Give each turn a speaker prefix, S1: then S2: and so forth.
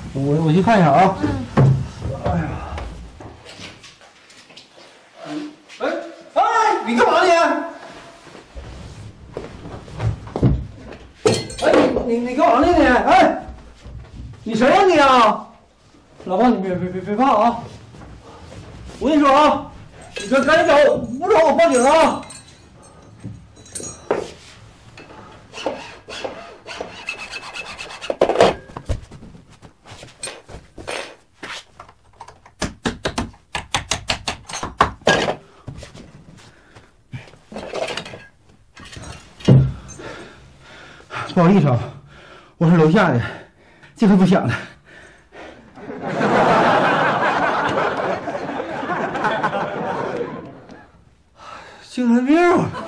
S1: 我去看一下啊。哎呀，哎，你干嘛你？哎，你干嘛呢你？哎，你谁呀你啊？老婆，你别怕啊！我跟你说啊，你赶紧找，不找我报警啊！不好意思啊，我是楼下的，这回不响了。精神病！